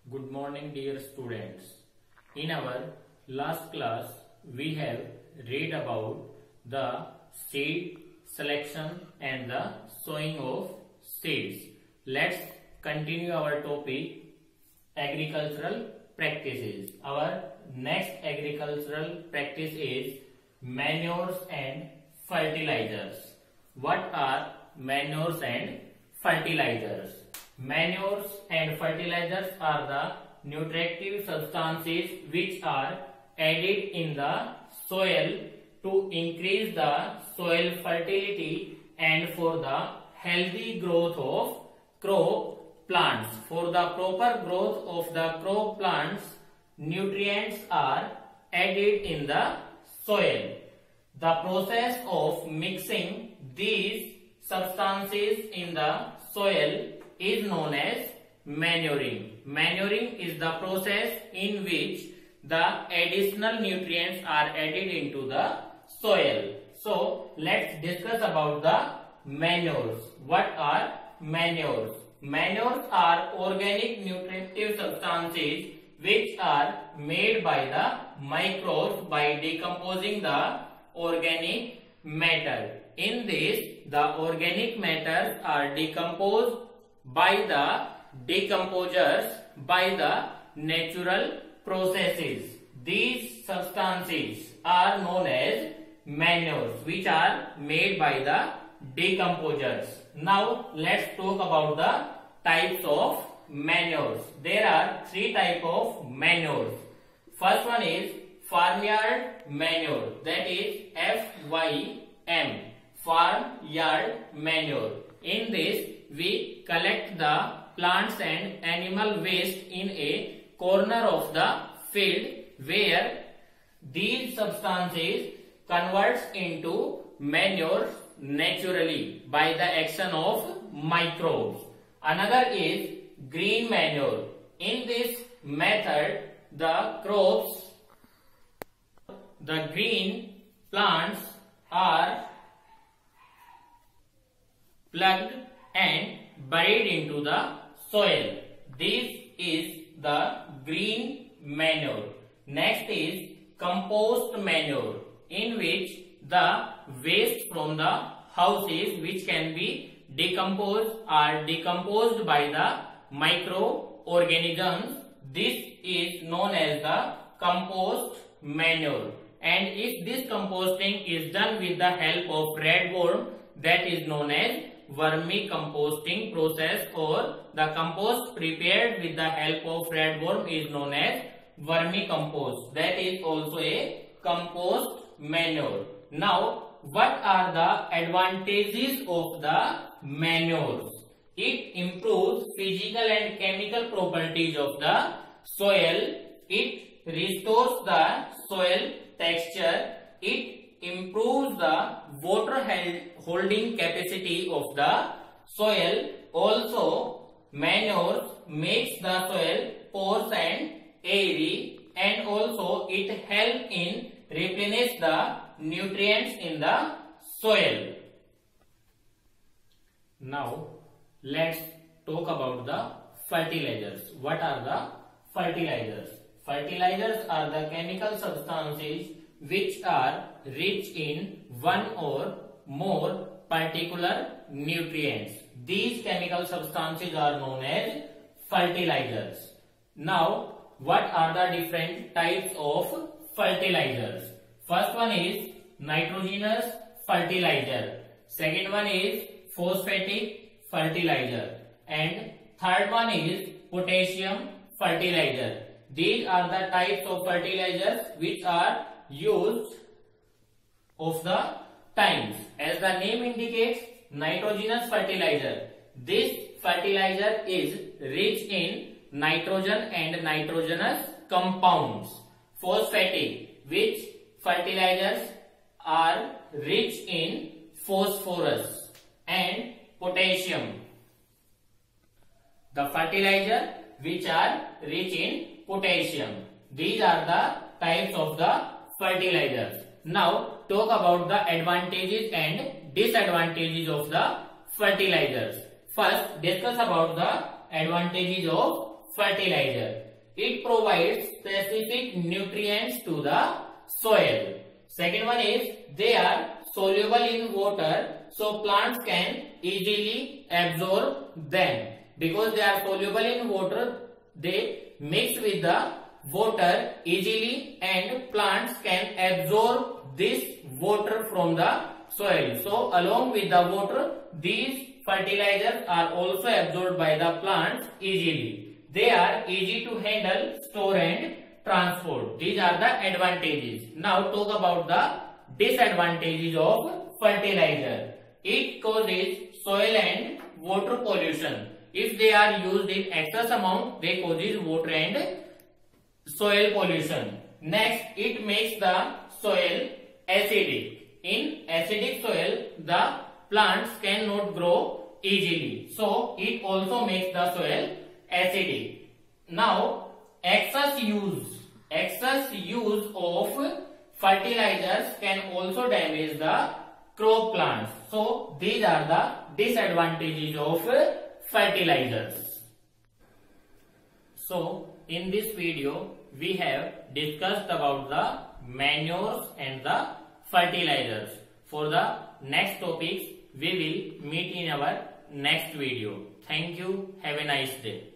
Good morning dear students. In our last class we have read about the seed selection and the sowing of seeds. Let's continue our topic agricultural practices. Our next agricultural practice is manures and fertilizers. What are manures and fertilizers? Manures and fertilizers are the nutritive substances which are added in the soil to increase the soil fertility and for the healthy growth of crop plants. For the proper growth of the crop plants, nutrients are added in the soil. The process of mixing these substances in the soil is known as manuring. Manuring is the process in which the additional nutrients are added into the soil. So let's discuss about the manures. What are manures? Manures are organic nutritive substances which are made by the microbes by decomposing the organic matter. In this, the organic matters are decomposed by the decomposers by the natural processes. These substances are known as manures which are made by the decomposers. Now let's talk about the types of manures. There are three types of manures. First one is farmyard manure, that is FYM, farmyard manure. In this we collect the plants and animal waste in a corner of the field where these substances converts into manure naturally by the action of microbes. Another is green manure. In this method, the crops, the green plants are plugged and buried into the soil. This is the green manure. Next is compost manure, in which the waste from the houses which can be decomposed are decomposed by the microorganisms. This is known as the compost manure. And if this composting is done with the help of red worm, that is known as vermicomposting process, or the compost prepared with the help of red worm is known as vermicompost. That is also a compost manure. Now, what are the advantages of the manures? It improves physical and chemical properties of the soil. It restores the soil texture. It improves the water holding capacity of the soil. Also, manures makes the soil porous and airy, and also it helps in replenish the nutrients in the soil. Now, let's talk about the fertilizers. What are the fertilizers? Fertilizers are the chemical substances which are rich in one or more particular nutrients. These chemical substances are known as fertilizers. Now, what are the different types of fertilizers? First one is nitrogenous fertilizer. Second one is phosphatic fertilizer. And third one is potassium fertilizer. These are the types of fertilizers which are used of the times. As the name indicates, nitrogenous fertilizer. This fertilizer is rich in nitrogen and nitrogenous compounds. Phosphatic, which fertilizers are rich in phosphorus and potassium. The fertilizer which are rich in potassium. These are the types of the fertilizers. Now talk about the advantages and disadvantages of the fertilizers. First, discuss about the advantages of fertilizer. It provides specific nutrients to the soil. Second one is they are soluble in water, so plants can easily absorb them. Because they are soluble in water, they mix with the water easily and plants can absorb this water from the soil. So along with the water, these fertilizers are also absorbed by the plants easily. They are easy to handle, store and transport. These are the advantages. Now talk about the disadvantages of fertilizer. It causes soil and water pollution. If they are used in excess amount, they causes water and soil pollution. Next, it makes the soil acidic. In acidic soil, the plants cannot grow easily. So, it also makes the soil acidic. Now, excess use of fertilizers can also damage the crop plants. So, these are the disadvantages of fertilizers. So, in this video, we have discussed about the manures and the fertilizers. For the next topics, we will meet in our next video. Thank you. Have a nice day.